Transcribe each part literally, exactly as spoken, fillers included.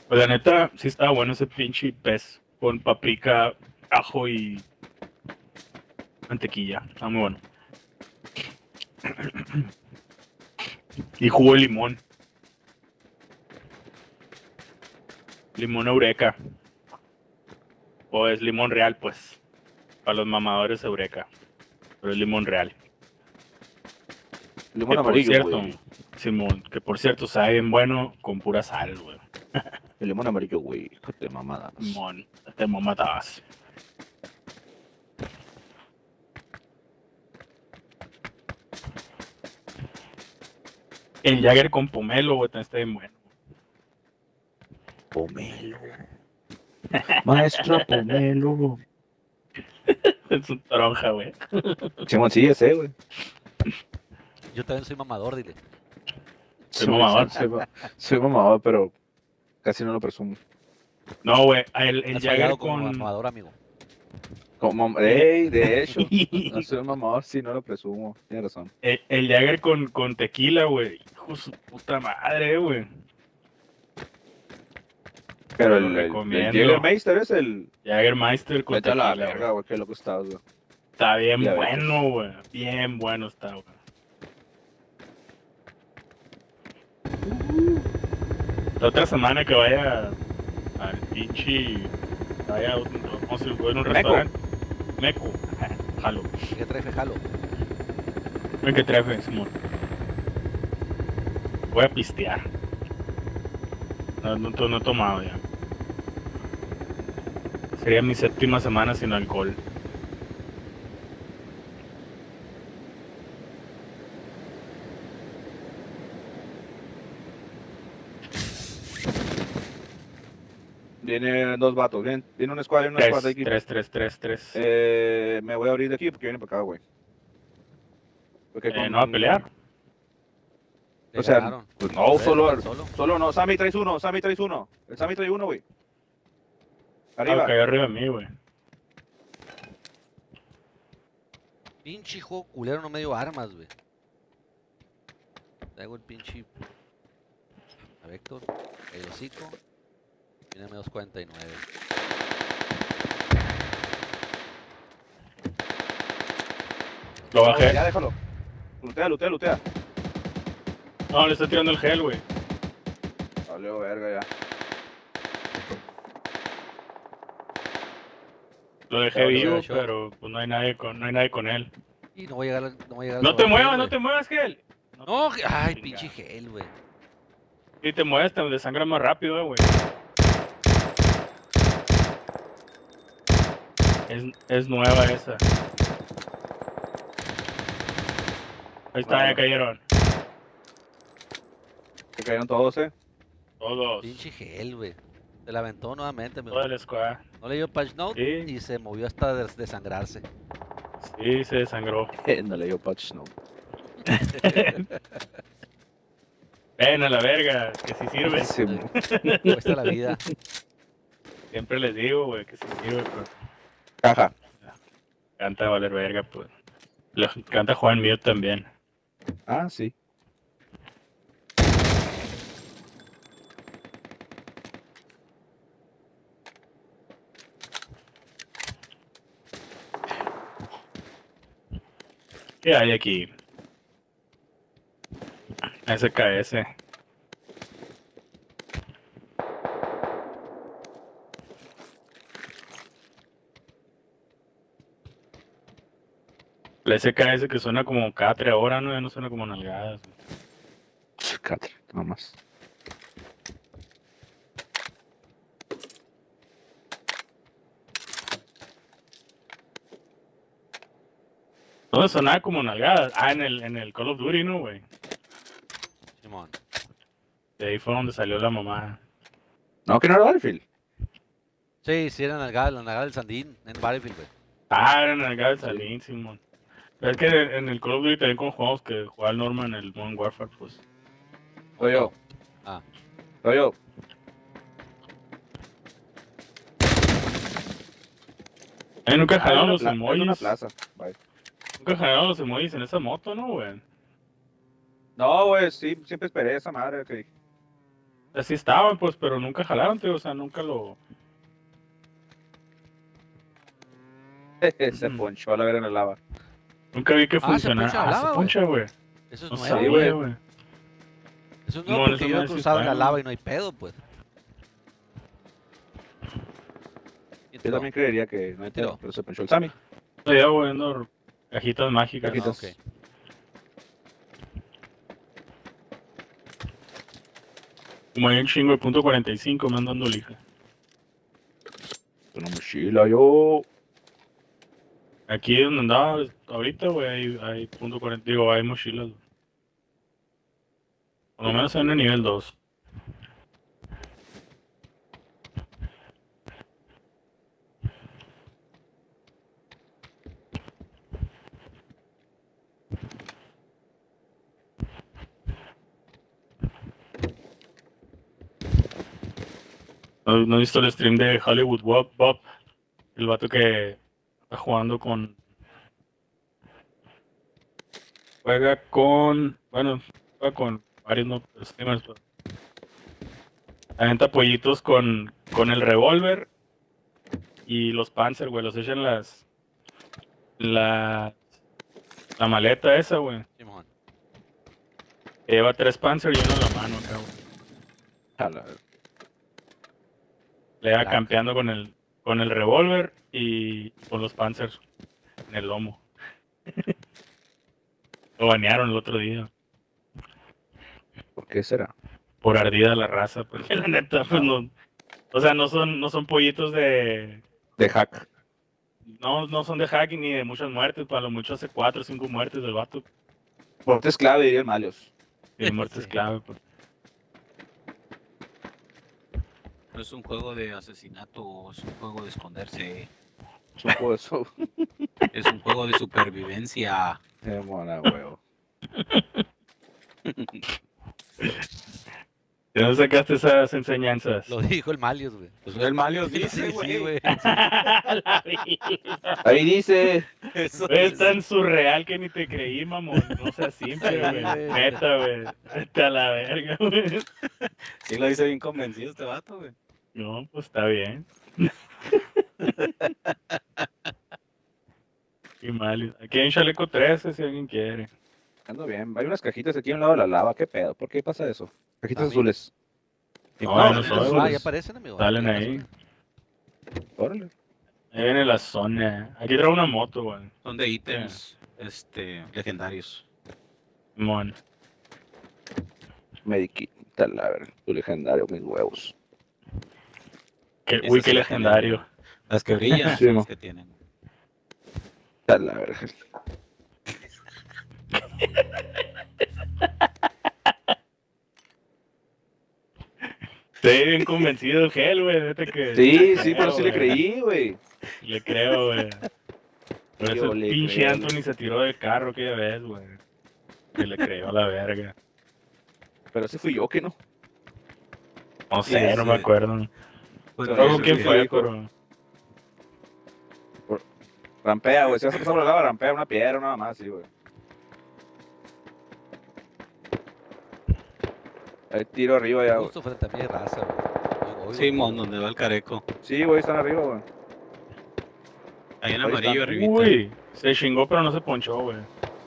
Pues la neta, sí estaba bueno ese pinche pez con paprika, ajo y mantequilla. Está muy bueno. Y jugo de limón. Limón Eureka. O es limón real, pues. Para los mamadores Eureka. Pero es limón real. Limón Que por amarillo, cierto, güey. Simón, que por cierto sabe bien bueno con pura sal, güey. El limón amarillo, güey. Joder, mamadas. Simón, te mamadas. El Jagger con pomelo, güey, también está bien bueno. Pomelo. Maestro Pomelo. Es un toronja, güey. Simón, sí, ese, güey. Yo también soy mamador, dile. Soy mamador. Soy, soy, soy mamador, pero casi no lo presumo. No, güey, el, el Has Jagger fallado como con... mamador, amigo. Como, ey, de hecho, no soy mamador, sí, no lo presumo. Tienes razón. El, el Jagger con, con tequila, güey. Hijo de su puta madre, güey. Pero Lo el, el, el recomiendo. Jägermeister es el... Jagermeister con Vete a la tequila, verga, güey. güey, qué loco estás, güey. Está bien Ya ves. bueno, güey. Bien bueno está, güey. La otra semana que vaya al pinche... Vaya a un, vamos a ir a un Meco. restaurante. Meco. Ajá, jalo. ¿Qué trae jalo? Ven que trefe, Simón. Voy a pistear. No, no, to- no he tomado ya. Sería mi séptima semana sin alcohol. Viene dos vatos, viene, viene un squad, viene un Tres, squad de aquí. tres, tres, tres, tres. Eh, me voy a abrir de aquí porque viene para acá, güey. Porque Eh, con- ¿no va a pelear? Le O sea, ganaron. pues no, solo, solo. solo no. Sammy traes uno, Sammy traes uno. El Sammy trae uno, güey. Arriba. Arriba. Ah, cayó arriba de mí, güey. Pinche juego culero, no me dio armas, güey. Traigo el pinche... A Vector, el hocico. Tiene menos cuarenta y nueve. Lo bajé. Ya déjalo. Lutea, lutea, lutea. No, le está tirando el gel, güey. Valió verga ya. Lo dejé Pero, vivo, yo- pero pues no hay nadie con, no hay nadie con él. Y no voy a llegar, no voy a llegar. No al te gel, muevas, güey. no te muevas, gel. No, ge- ay, Chinga. pinche gel, güey. Si te mueves, te desangra más rápido, eh, güey. Es, es nueva esa. Ahí está, Bueno. ya cayeron. Se cayeron todos, eh. Todos. Pinche gel, güey. Se la aventó nuevamente, amigo. Toda el squad. No le dio patch note Sí. y se movió hasta des- desangrarse. Sí, se desangró. no le dio patch, no. Ven a la verga, que sí sirve. Sí, Cuesta la vida. Siempre les digo, güey, que sí sirve, pero caja. canta valer verga, pues. Le canta Juan Mío también. Ah, sí. ¿Qué hay aquí? S K S. La S K S que suena como cada tres horas, ¿no? Ya no suena como nalgadas. Catre, nomás. ¿Dónde sonaba como nalgadas? Ah, en el, en el Call of Duty, ¿no, güey? Simón. De ahí fue donde salió la mamá. No, que no era Battlefield. Sí, sí, era nalgada, la nalgada del Sandín en Battlefield, güey. Ah, era nalgadas de Salín, Simón. Pero es que en el Call of Duty también con juegos que jugaba el Norman en el Modern Warfare, pues. Soy yo. Ah. Soy yo. A mí nunca Ah, jalaron es los una pla- es una emojis. plaza. Bye. Nunca jalaron los emojis en esa moto, ¿no, güey? No, güey, sí, siempre esperé esa madre que Así estaban, pues, pero nunca jalaron, tío, o sea, nunca lo... Se ponchó a la vera en el lava. Nunca vi que Ah, se funcionara. poncha la Ah, lava, se güey. poncha, güey. Eso es No nuevo, sabía, güey. güey. Eso es nuevo No, porque eso yo no he es cruzado en la hispano. lava y no hay pedo, pues. ¿Quién Yo tiró? también creería que no hay Tiró. pedo, pero se ponchó el Sammy. Estoy ya viendo cajitas mágicas. Cajitas. Ah, ok. Como hay un chingo de punto cuarenta y cinco, me ando dando lija. Una mochila, yo. Aquí donde andaba ahorita, güey, hay, hay punto cuarenta, digo, hay mochilas. Por lo menos en el nivel dos. ¿No, no he visto el stream de Hollywood Bob? Bob, el vato que está jugando con... Juega con... Bueno, juega con varios no, streamers. Pues. Aventa pollitos con, con el revólver y los Panzer, güey. Los echan las... La, la maleta esa, güey. Simón. Lleva tres Panzer y uno en la mano acá, güey. A la- Le va Black. campeando con el, con el revólver y con los Panzers en el lomo. Lo banearon el otro día. ¿Por qué será? Por ardida la raza, porque la neta, pues no. O sea, no son, no son pollitos de. De hack. No, no son de hacking ni de muchas muertes. Para lo mucho hace cuatro o cinco muertes del vato. Muerte es clave, diría el Malios. Y muertes Sí. clave, pues. No es un juego de asesinato, es un juego de esconderse, Es un juego de eso. es un juego de supervivencia. Eh, mona, huevo. ¿De dónde sacaste esas enseñanzas? Lo dijo el Malios, güey. Pues el Malios Sí, dice, sí, güey. güey. La vida. Ahí dice. Eso Güey, es es. tan surreal que ni te creí, mamón. No seas simple, Sí, güey. güey. Neta, güey. Vete a la verga, güey. Sí lo dice bien convencido este vato, güey. No, pues está bien. Qué mal. Aquí hay un chaleco trece si alguien quiere. Ando bien. Hay unas cajitas aquí a un lado de la lava. ¿Qué pedo? ¿Por qué pasa eso? Cajitas A mí. azules. No, No, no no soy, soy. Ah, güey. ya aparecen, amigo. Salen Ya ahí. pasó. Órale. Ahí viene la zona. Aquí traigo una moto, güey. Son de ítems este, legendarios. Mon. Mediquita, la verga. Tu legendario, mis huevos. Qué- Esas uy, sí qué las legendario. Las que brillan Sí, son mo. las que tienen. Ta la verga. Estoy bien convencido del gel, güey. Neta que. Sí, sí, pero sí le güey. creí, güey. Le creo, güey. Por Yo eso le el pinche creo. Anthony se tiró del carro aquella vez, güey. Que le creyó a la verga. Pero ese fui yo que no. No Sí, sé, no sí. me acuerdo. Pues, Pero No sí, quién sí, fue, dijo. pero. Rampea, güey. Si vas a pasar por la lava, rampea una piedra, nada más, sí, güey. Hay tiro arriba ya, güey. Justo frente a mí hay raza, güey. Yo voy, Simón, güey. donde va el careco. Sí, güey, están arriba, güey. Ahí en Ahí amarillo están. arribita. Uy, se chingó, pero no se ponchó, güey.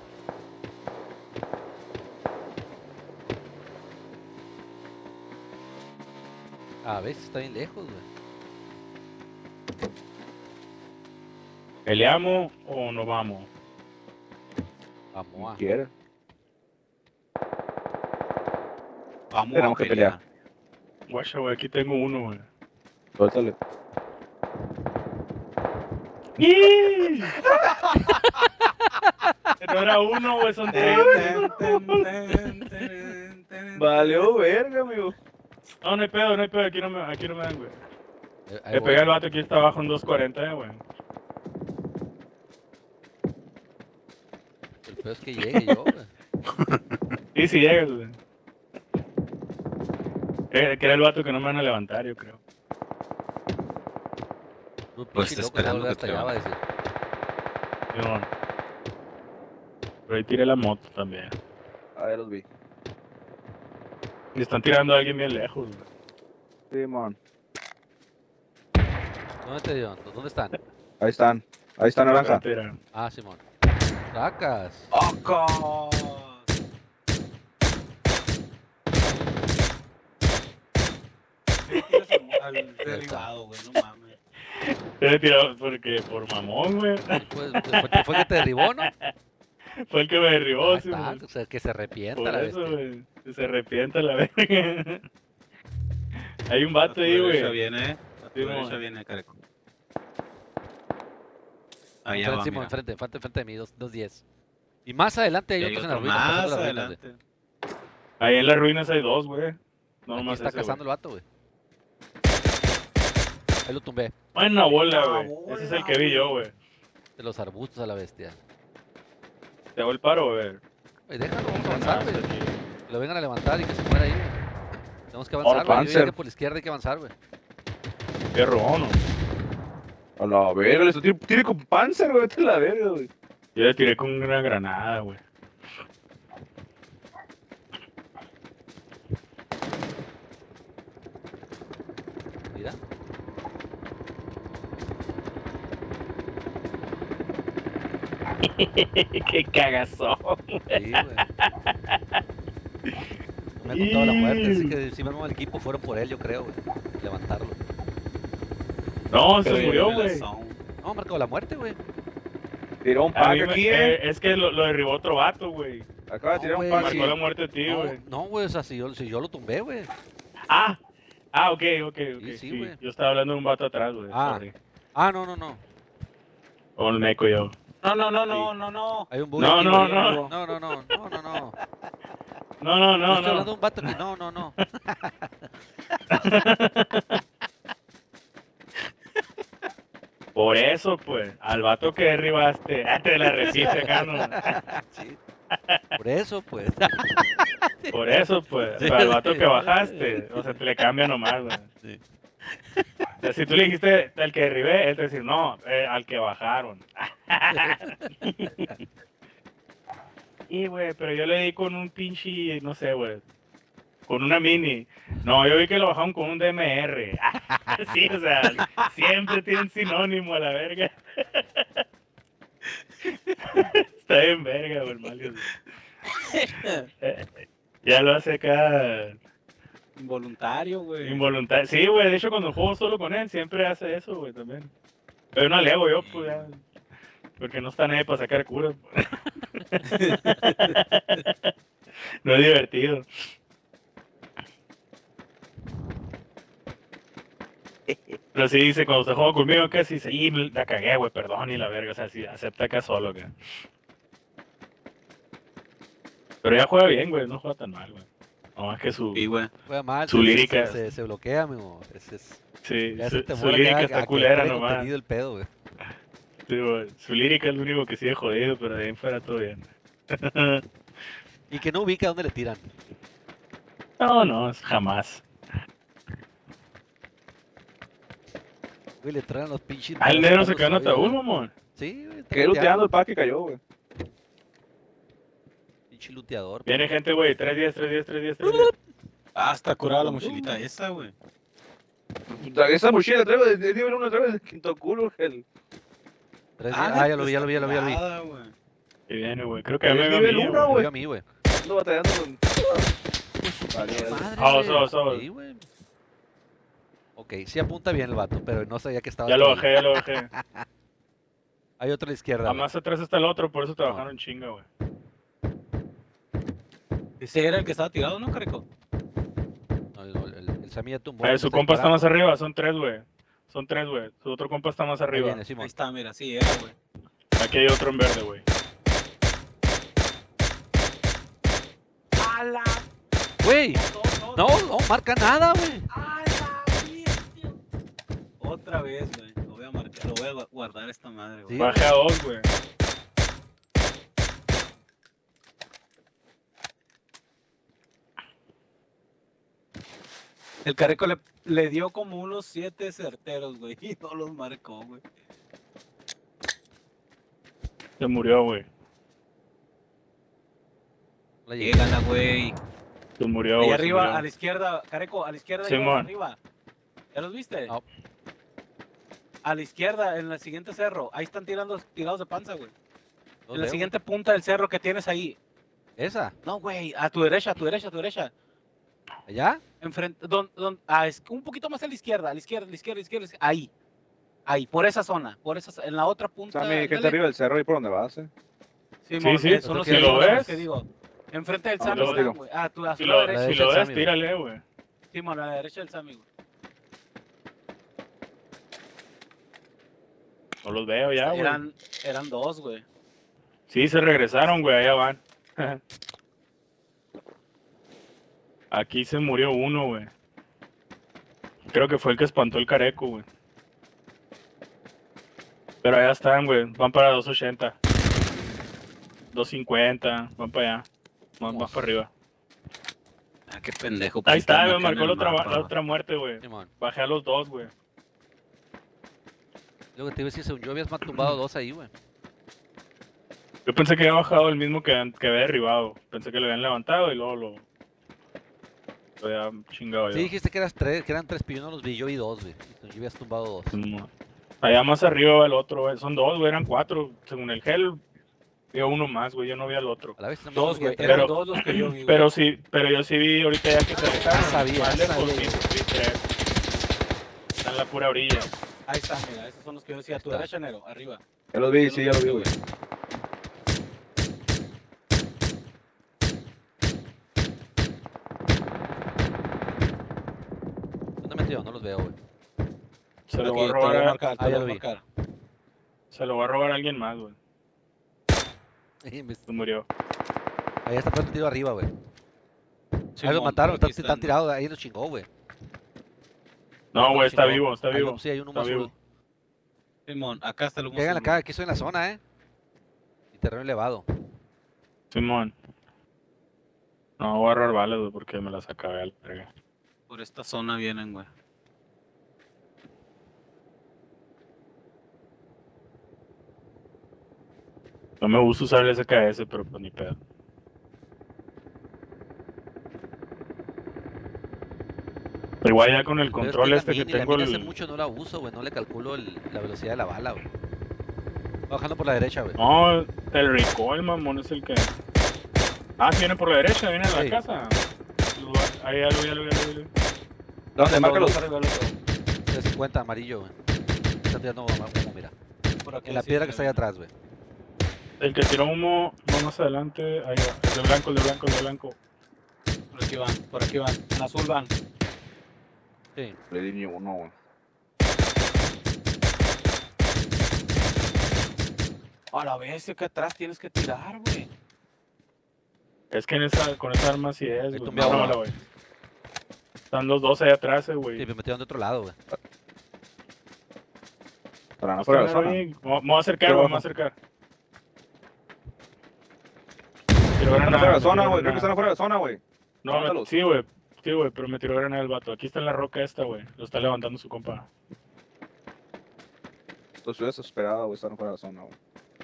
A veces está bien lejos, güey. ¿Peleamos o no vamos? Vamos a. Quiera. Vamos Tenemos a que pelear. pelear. Guacha, güey, aquí tengo uno, güey. Suéltale. ¡Ih! No era uno, güey, son tres. Valió verga, amigo. No, no hay pedo, no hay pedo, aquí no me, aquí no me dan, güey. Ahí- ahí Le voy. pegué al vato, aquí está abajo en dos cuarenta, eh, güey. El peor es que llegue yo, güey. Sí, sí llegas, güey. Eh, que era el vato que no me van a levantar, yo creo. Un Pues pinche está loco se va a volver esperando que hasta te allá, va a levantes. decir. Simón. Pero ahí tiré la moto también. A ver, los vi. Le están tirando a alguien bien lejos, güey. Simón. ¿Dónde te dio? ¿Dónde están? Ahí están. Ahí está naranja. Te tiran. Ah, Simón. Sacas. ¡Ocos! ¿Qué tiras al, al derribado, güey? No mames. Te tirado porque por mamón, güey. Pues, fue, fue que te derribó, ¿no? Fue el que me derribó, Ahí sí, está, güey. o sea, que se arrepienta Por la eso, bestia. güey. Que se arrepienta la verga. Hay un vato A tu ahí, derecha güey. viene, a tu Sí, derecha mo. viene, Careco. Allá Enfrente, va, Simón, mira. enfrente, enfrente, enfrente de mí, dos diez. Y más adelante hay Y hay otros en la otro ruina, más pasando las ruinas, güey. adelante. Ahí en las ruinas hay dos, güey. No Aquí nomás está ese, cazando güey. el vato, güey. Ahí lo tumbé. Buena bola, Buena güey. Ese es bola, el que vi yo, güey. güey. De los arbustos a la bestia. Te hago el paro, güey. Güey, déjalo, vamos a avanzar, güey. Aquí. Que lo vengan a levantar y que se muera ahí, güey. Tenemos que Ahora, avanzar, güey. Yo diría Panzer. que por la izquierda hay que avanzar, güey. Qué robono. A la verga, le estoy tire con Panzer, güey. Vete a la verga, güey. Yo le tiré con una granada, güey. Mira. Qué cagazón. Sí, güey. No me ha contado la muerte, así que si vemos al equipo fueron por él, yo creo, güey. Levantarlo. No, Pero se ya murió, viene la güey. zone. No, marcado la muerte, güey. Tiró un A pack mí me- aquí, eh, eh. es que lo, lo derribó otro vato, güey. Acaba de No, tirar un güey, pack. sí. Marcó la muerte de ti, No, güey. no, güey, o sea, si yo, si yo lo tumbé, güey. Ah, ah, ok, ok, ok. Sí, sí, Sí, güey. yo estaba hablando de un vato atrás, güey. Ah. sorry. Ah, no, no, no. O el meco yo. No, no, no, no, no, no. Hay un bug No, aquí, no, güey. no. No, no, no, no, no, no. No, no, Yo no, estoy hablando de no. un vato que no, no, no. Por eso, pues, al vato que derribaste, ah, te la repite acá, ¿no? Sí. Por eso, pues. Por eso, pues, Sí. pero al vato que bajaste, o sea, te le cambia nomás, güey. Sí. O sea, si tú le dijiste al que derribé, él te decir, no, eh, al que bajaron. Y, güey, pero yo le di con un pinche, no sé, güey, con una mini. No, yo vi que lo bajaron con un D M R. Sí, o sea, siempre tiene un sinónimo a la verga. Está bien verga, güey, Malio. Eh, Ya lo hace acá Involuntario, güey. involuntario. Sí, güey, de hecho cuando juego solo con él siempre hace eso, güey, también. Pero no le hago yo, pues ya. Porque no está nadie para sacar curas. Pues. No es divertido. Pero sí dice, cuando se juega conmigo, que sí dice, y la cagué, güey, perdón, y la verga, o sea, sí, acepta acá solo, que. Pero ya juega bien, güey, no juega tan mal, güey. No más que su, Sí, güey. Juega mal. Su se- lírica. Se, se, se bloquea, amigo. Es, es, sí, ya su, se te su muere lírica acá, está a que culera trae nomás. contenido el pedo, güey. Sí, güey, su lírica es lo único que sigue jodido, pero de ahí en fuera todo bien. Y que no ubica dónde le tiran. No, no, es jamás. Güey, le traen los pinches. Ah, el balas negro por se los quedó en oídos, ataúd, güey. mamón. Sí, güey. está Quedé luteando luteando, el pack que cayó, güey. Pinche luteador. Viene gente, güey, tres días, tres días, tres días, tres días. Ah, está curada la mochilita esa, güey. Esa mochila traigo de, de nivel uno, traigo de quinto culo, el. Tres días- Ah, ya lo vi, ya lo vi, ya lo vi, ya lo vi. Está curada, güey. Y viene, güey, creo que ya Es me veo a nivel mí, uno, güey. Lo güey. vio a mí, güey. Ando batallando con. Vale, Pinche vale. madre, Ah, güey. so, so. Sí, güey. Ok, sí apunta bien el vato, pero no sabía que estaba. Ya lo hasta ahí. bajé, ya lo bajé. Hay otro a la izquierda. A güey. más atrás está el otro, por eso trabajaron chinga, güey. Ese era el que estaba tirado, ¿no, Careco? No, el, el, el Sammy ya tumbó. Eh, el su está compa está más disparando. arriba, son tres, güey. Son tres, güey. Su otro compa está más Ahí arriba. viene, Simón. Ahí está, mira, sí, era, güey. Aquí hay otro en verde, güey. ¡Hala! Güey, no, no marca nada, güey. Otra vez, güey. Lo voy a marcar, lo voy a gu- guardar esta madre, güey. Sí. Bajé a dos, güey. El Careco le, le dio como unos siete certeros, güey, y no los marcó, güey. Se murió, güey. La llegué. Llégala, güey. Se murió, Ahí güey. se arriba, murió. a la izquierda, Careco, a la izquierda, Simón. ellos arriba. ¿Ya los viste? No. A la izquierda, en el siguiente cerro. Ahí están tirando, tirados de panza, güey. Los En la veo, siguiente punta del cerro que tienes ahí. güey. ¿Esa? No, güey, a tu derecha, a tu derecha, a tu derecha. ¿Allá? Enfrente, don, don, ah, es un poquito más a la izquierda, a la izquierda, a la izquierda, a la izquierda, a la izquierda. Ahí. Ahí, por esa zona, por esa, en la otra punta. Sammy, gente dale. arriba del cerro y por donde vas, eh. Simón, Sí, sí, eh, son los si que lo digo, ves. los que digo. Enfrente del Ah, Sammy lo están, digo. güey. Ah, tú, a Si su lo, derecha. la si derecha lo del ves, Sammy, güey. tírale, güey. Simón, a la derecha del Sammy, güey. No los veo ya, güey. Eran, eran dos, güey. Sí, se regresaron, güey, allá van. Aquí se murió uno, güey. Creo que fue el que espantó el careco, güey. Pero allá están, güey. Van para dos ochenta. dos cincuenta. Van para allá. Van más para arriba. Ah, qué pendejo. Ahí está, me me marcó la otra, la otra muerte, güey. Simón. Bajé a los dos, güey. Lo que te iba a decir, según yo habías tumbado dos ahí, güey. Yo pensé que había bajado el mismo que, que había derribado. Pensé que lo habían levantado y luego lo... Lo había chingado yo. Sí, dijiste que, eras tres, que eran tres, pero yo no los vi, yo vi dos, güey. Yo habías tumbado dos. No. Allá más arriba va el otro, güey. Son dos, güey. Eran cuatro. Según el gel, vio uno más, güey. Yo no vi al otro. A la vez, no me Dos, acuerdo güey. que- Eran Pero- dos los que yo vi, güey. Pero sí, pero yo sí vi ahorita ya que se alejaron. sabía, Más ya lejos, sabía vi, yo. vi tres. Está en la pura orilla. Ahí está, mira. Esos son los que yo decía. A tu Está. derecha, Nero. Arriba. Ya los vi, sí, ya los vi, güey. ¿Dónde metió? No los veo, güey. Se lo Aquí, va a te robar, a- marcar, te Ah, ya voy a lo vi. marcar. se lo va a robar a alguien más, güey. Se murió. Ahí está todo metido arriba, güey. Ahí Simón, los mataron, por están, aquí están tirados, ahí los chingó, güey. No, güey, está chingó. vivo, está Hay vivo. un- sí, hay uno Está más vivo. azul. Simón, acá está el humo. Llegan azul, acá, aquí estoy en la zona, eh. Y terreno elevado. Simón. No, voy a agarrar balas, güey, porque me las acabé al verga. Por esta zona vienen, güey. No me gusta usar el S K S, pero pues ni pedo. Pero igual ya con el Pero es control la este que mini- la tengo, mini hace el... mucho no la uso, güey. No le calculo el- la velocidad de la bala, güey. Va bajando por la derecha, güey. No, el recoil, mamón, es el que... Ah, sí, viene por la derecha, viene a la Sí. casa. Ahí, ya lo vi, ya lo vi, ya lo vi. ¿Dónde? Márcalos. Dos arriba del otro. trescientos cincuenta, amarillo, güey. Está tirando humo, mira. Por aquí En la sí, piedra sí, que está ahí atrás, güey. El que tiró humo, no más adelante, ahí va. El de blanco, el de blanco, el de blanco. Por aquí van, por aquí van. En azul van. Sí. Le di ni uno, güey. A la vez, que atrás tienes que tirar, güey. Es que en esa, con esa arma sí es, Ahí güey. tumbé No, a no, uno. güey. Están los dos ahí atrás, eh, güey. Sí, me metieron de otro lado, güey. Para no fuera de la Están zona. ahí. Me me voy a acercar, Pero güey, me voy a bajo. acercar. Tiró Están granada, afuera de la me zona, tiró güey. Creo que están granada. afuera de la zona, güey. No, me- Mándalos. sí, güey. Sí, güey, pero me tiró granada el vato. Aquí está en la roca esta, güey. Lo está levantando su compa. Estoy desesperado, güey. Están afuera de la zona, güey.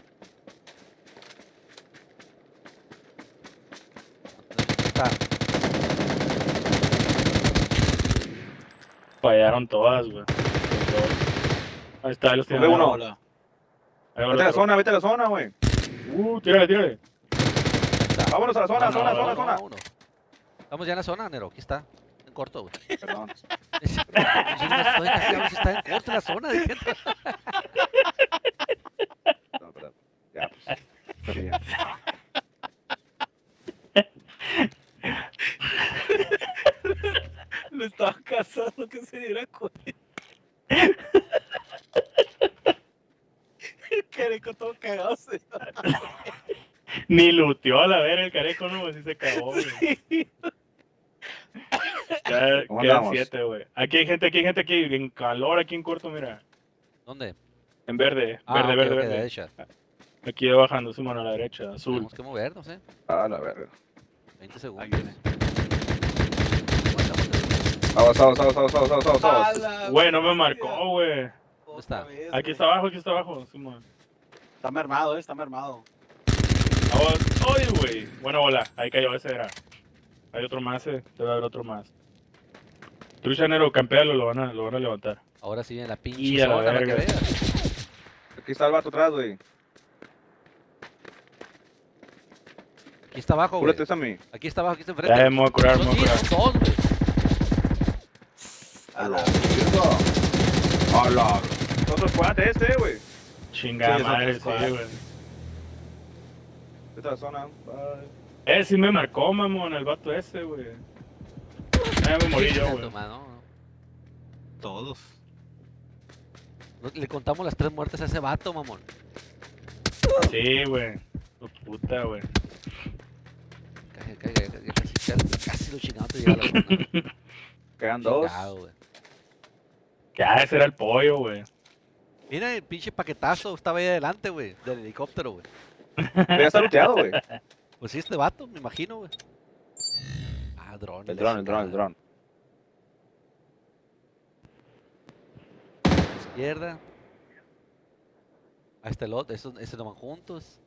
Está. Fallaron todas, güey. Todas. Ahí está, ahí los tiene. Tumbé uno. Hola. Ahí va el Vete a la otro. zona, vete a la zona, güey. Uh, tírale, tírale. Vámonos a la zona, No, zona, no, zona, no, zona. Uno. Estamos ya en la zona, Nero. Aquí está. En corto, güey. Perdón. Sí, no estoy casi, si está en corto la zona, diciendo. No, perdón. Ya, pues. Sí, ya. Lo estaba cazando que se diera cuenta. El careco todo cagado. Se... Ni luteó a la ver el careco, no, güey. Sí se cagó, güey. Ya ¿Cómo quedan andamos? siete, güey. Aquí hay gente, aquí hay gente, aquí en calor, aquí en corto, mira. ¿Dónde? En verde, Ah, verde, ok, verde, ok, verde. derecha. Aquí va bajando su mano a la derecha, azul. Tenemos que movernos, eh. Ah, la verga. veinte segundos. Ahí viene. Vamos, vamos, vamos, vamos, vamos, vamos, vamos. ¡Hala, Güey, no me bestia! marcó, güey. ¿Dónde está? Otra vez, Aquí güey. está abajo, aquí está abajo, Simón. Está mermado, eh, está mermado. Vamos. ¡Ay, güey! Buena bola, ahí cayó, ese era. Hay otro más, eh. Debe haber otro más. Truchanero, campealo, lo van a, lo van a levantar. Ahora sí en la pinche Y a la zona, para que verga. veas. Aquí está el vato atrás, güey. Aquí está abajo, güey. Cúrate esa a mí. Aquí está abajo, aquí está Ya, enfrente. me voy a curar, me Son voy a curar. diez, son dos, güey. A la mierda. A la. Otro squad este, güey. Chingada Sí, es madre, otro sí, squad. güey. Esta es la zona. Bye. Eh, sí me marcó, mamón, el vato ese, güey. Ya me morí yo, Chinga güey. tu mano, no. Todos. No, le contamos las tres muertes a ese vato, mamón. Sí, güey. Tu puta, güey. Casi, casi, casi, casi, casi, casi lo chingado te llega a la zona. Quedan dos. Chingado, güey. Ya, ese era el pollo, güey. Mira el pinche paquetazo, estaba ahí adelante, güey, del helicóptero, güey. Pero ya está luteado, güey. Pues sí, este vato, me imagino, güey. Ah, dron. El la dron, el dron, el chingada. dron. Izquierda. Ahí está el otro, esos, esos no van juntos.